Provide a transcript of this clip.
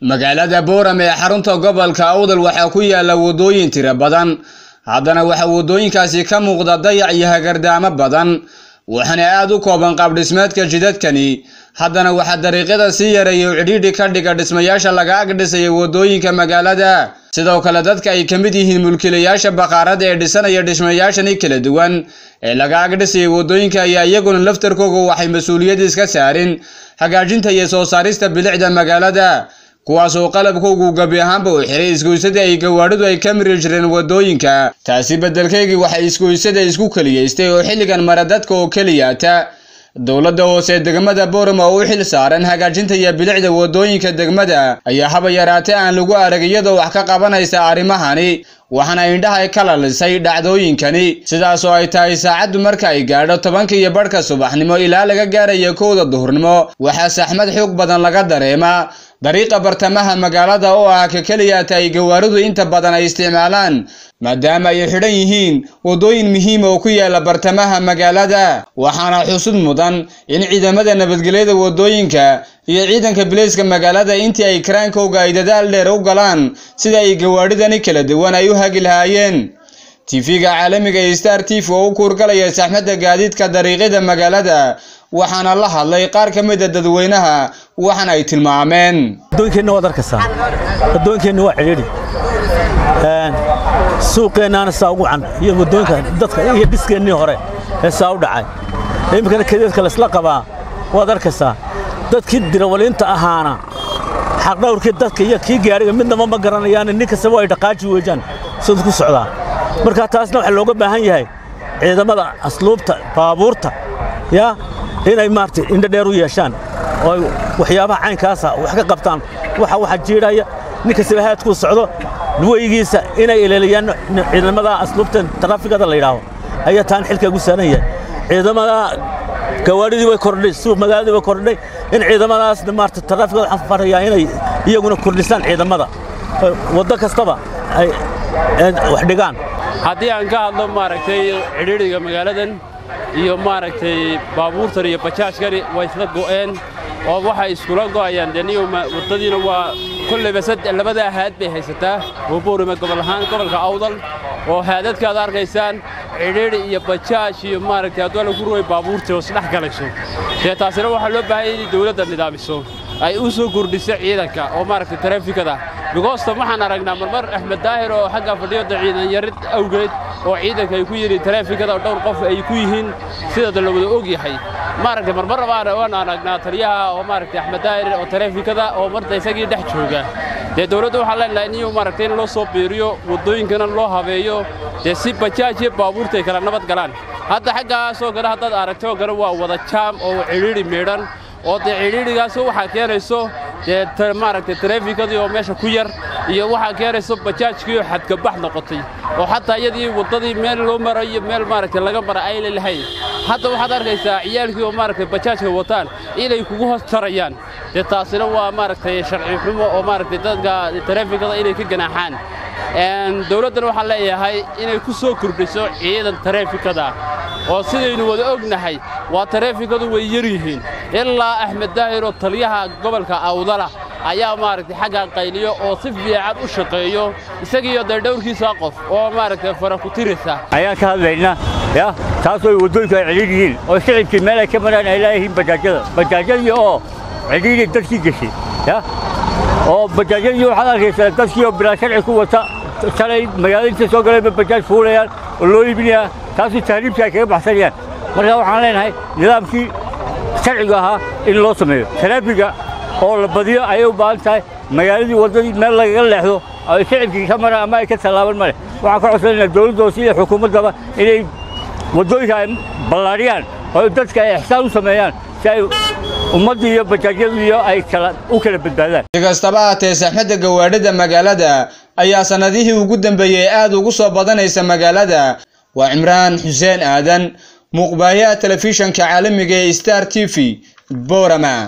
magaalada Boorame ee xarunta gobolka Awdal waxa ku yaala wadooyin tiro badan haddana waxa wadooyinkaasi ka muuqda dayac iyo hagardaamo badan waxana aad u kooban qaab dhismeedka jidadkani haddana waxa dariiqada si yareeyo cidhiidhi ka dhiga dhismayaasha laga ag dhisay wadooyinka magaalada sidoo kale dadka ay kamid yihiin mulkiilayaasha baqaarada ee dhisanaya dhismayaashani kala duwan ee laga ag dhisay wadooyinka ayaa iyaguna laftarkooda waxay mas'uuliyad iska saareen hagaajinta iyo soo saarista bilicda magaalada kuwaas oo qalabkoodu gabi ahaanba u xiray isgoysada ay gawaadhidu ay ka miri jireen wadooyinka taasi bedelkeegi waxay isgoysada isku kaliyeystay oo xilligan mara dadka oo kaliyaata dawladda hoose degmada Boorame oo u xil saaran hagaajinta iyo bilicda wadooyinka degmada ayaa haba yaraatay aan lagu arag iyadoo wax ka qabanaysa arrimahani waxana indhaha kala lisay dhacdooyinkani sidaas oo ay tahay saacadu marka ay gaadho 10:00 subaxnimo ilaa laga gaarayo 1 duhurnimo waxa saxmad xoog badan laga dareemaa dariiqa bartamaha magaalada oo ah ka kaliya tay gawaaridu inta badan ay isticmaalaan maadaama ay xidhan yihiin wadooyin muhiim oo ku yaala bartamaha magaalada waxaana xusud mudan in ciidamada nabadgelyada wadooyinka iyo ciidanka bilayska magaalada intii ay karaankooga ay dadaal dheer u galaan sida ay gawaaridani kala duwan ay u hagi lahaayeen TV-ga caalamiga ee Star TV oo ku kurgalaya saxmadda gaadiidka dariiqada magaalada waxaana la hadlay qaar ka mid ah dadweynaha waxana ay tilmaameen wadooyinkeena wada arkaysan wadooyinkeena waa ciriiri suuqeena saa ugu can iyo wadooyinka dadka iyo dhiskeenii hore ee saa u dhacay imkana kadeedka la isla qabaa wada arkaysan dadkii dirawaliinta ahaana xaq dhawrkii dadka iyo kii gaariga midnaba ma garanayaan ninka sabab ay dhaqaaji weeyaan sidoo ku socdaa marka taasna waxa looga baahan yahay ciidamada asluubta baabuurta ya inay maartay indha dheer u yeeshaan oo waxyaabaha caynkaas ah wax ka qabtaan waxa jiiraya ninka sibahaadku socdo luwaygiisa inay ilaaliyaan ciidamada asluubta trafikada la yiraahdo ayaa taan xilka ugu saaranaya ciidamada gawaadhidii way kordhay suuq magaalada way kordhay in ciidamadaas maartay trafikada waxaan faraya inay iyaguna kordhisaan ciidamada wada kastaba ay wax dhigaan haddii aan ka hadlo maaragtay cidhiidhiga magaaladan iyo maaragtay baabuurtan iyo bajaajkani way isla go'een oo waxa iskula go'ayaan daniyo wadadiina waa kulliba labada haad bay haysataa oo Boorame gobol ahaan gobolka Awdal oo haadadkaad arkaysaan cidhiidhi iyo bajaaj iyo maaragtay adoo lagu rooy baabuurta oo isdhex galayso taasina waxa loo baahan yahay dawladda nidaamiso ay u soo kordhisay ciidanka oo maaragtay trafikada bigoosta waxaan aragnaa marmar Axmed Daahir oo xagga fadhiyo ciidan yarid awgeed oo ciidanka ay ku yiri trafikada dhowr qof ay ku yihiin sida la wada og yahay maaragtay marmar waan aragnaa taliyaha oo maaragtay Axmed Daahir oo trafikada oo martay isagii dhex jooga dawladdu waxa la leeyahay inuu maaragtay loo soo biiriyo wadooyinkana loo habeeyo si bajaaj iyo baabuurta kala nabad galaan hadda xagga soo gala hadda aragto gara waa wada jaam oo cidhiidhi meedhan oo cidhiidhigaas waxa keenayso maaragtay trafikada oo meesha ku yar iyo waxa keenayso bajaajkii oo xad ka bax noqotay oo hatta iyadii wadadii meel loo marayo meel maaragtay laga maray ay leeyahay hadda waxaad arkaysaa ciyaalkii oo maaragtay bajaajka wataan inay kugu hoos tarayaan taasina waa maaragtay sharci xumo oo maaragtay dadka trafikada inay ka ganaaxaan dawladdan waxa leeyahay inay ku soo kordhiso ciidan trafikada oo sidaynu wada ognahay waa trafikadu way yar yihiin ilaa Axmed Daahir oo taliyaha gobolka Awdal ayaa maaragtay xagga qayliyo oo si fiican u shaqeeyo isagiyo dhowrkiisa qof oo maaragtay fara ku tirisa ayaa ka hadlayna ya taas oo wadooyinka ay ciriiriin oo shicibkii meel ay ka maraan ay leeyihiin bajaajada oo ciriiri dadkii gashay ya oo bajaajada waxa arkaysaa dadkii oo bilaa sharci ku wata shalay magaalada soo galay bajaaj fuulayaan oo loo iibinayaa taasi tahriibka kaga baxsanayaan marka waxaan leenahay nidaamkii sharciga ahaa in loo sameeyo tarafiga oo la badiyo ay u baahan tahay magaaladii wadadii meel laga leexdo ay shicibkii ka maraan ama ay ka talaaban male waxaan ka codsanaynaa dawladda iyo xukuumadda inay wadooyinka ay ballaariyaan oo dadka ay ihsaan u sameeyaan si ay ummadda iyo bajaajyada iyo ay u kala badbaadaan kastaba ahaatee saxmadda gawaadhida magaalada ayaa sanadihii ugu dambeeyay aad ugu soo badanaysa magaalada waa Imraan Xuseen Aadan muqbaaya telefishanka caalamiga ee Star TV Boorame.